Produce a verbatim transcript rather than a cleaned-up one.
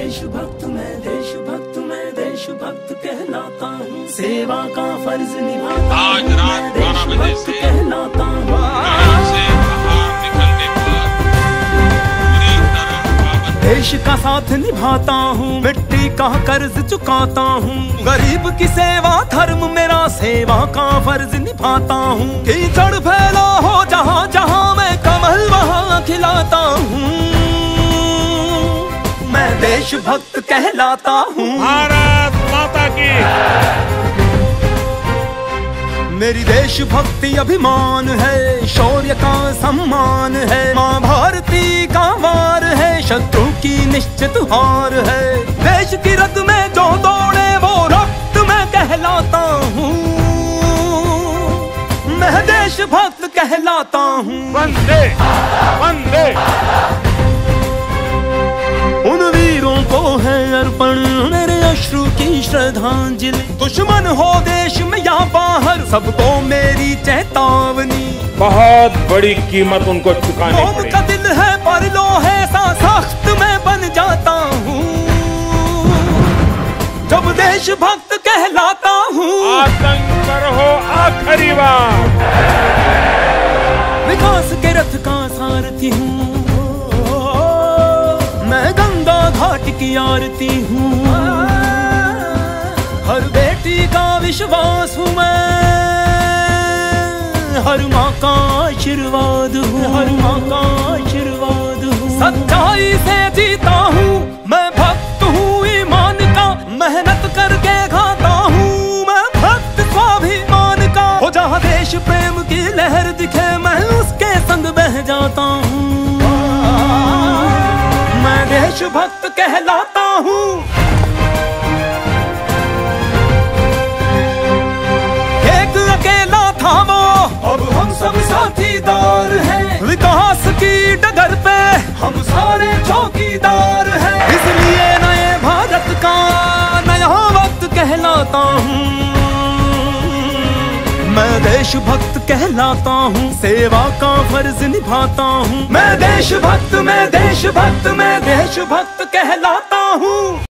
देशभक्त मैं देशभक्त मैं देशभक्त कहलाता हूँ, सेवा का फर्ज निभाता हूँ, आज रात बारह बजे से कहलाता हूँ। देश का साथ निभाता हूँ, मिट्टी का कर्ज चुकाता हूँ, गरीब की सेवा धर्म मेरा, सेवा का फर्ज निभाता हूँ। कीचड़ फैला हो जहाँ जहाँ मैं कमल वहाँ खिलाता हूँ, मैं देशभक्त कहलाता हूँ। भारत माता की। मेरी देशभक्ति अभिमान है, शौर्य का सम्मान है, माँ भारती का वार है, शत्रु की निश्चित हार है। देश की रग में जो दौड़े वो रक्त मैं कहलाता हूँ, मैं देशभक्त कहलाता हूँ। वंदे वंदे। उन वीरों को है अर्पण मेरे अश्रु की श्रद्धांजलि, दुश्मन हो देश में या बाहर सबको मेरी चेतावनी। बहुत बड़ी कीमत उनको चुकानी पड़ेगी। कौन का दिल है पर लोहे सा सख्त मैं बन जाता हूँ, जब देशभक्त कहलाता हूँ। आतंक पर हो आखिरी बार। विकास के रथ का सारथी हूँ मैं, गंगा घाट की आरती हूँ, हर बेटी का विश्वास हूँ मैं, हर माँ का आशीर्वाद हूँ, हर माँ का आशीर्वाद हूँ। सच्चाई से जीता हूँ मैं, भक्त हूँ ईमान का, मेहनत करके खाता हूँ मैं, भक्त स्वाभिमान का। हो जहाँ देश प्रेम की लहर दिखे मैं उसके संग बह जाता हूँ, मैं देशभक्त कहलाता हूँ। एक अकेला था वो, अब हम सब साथीदार हैं, विकास की डगर पे हम सारे चौकीदार हैं। इसलिए नए भारत का नया वक्त कहलाता हूँ, मैं देशभक्त कहलाता हूँ, सेवा का फर्ज निभाता हूँ, मैं देशभक्त मैं देशभक्त मैं देशभक्त कहलाता हूँ।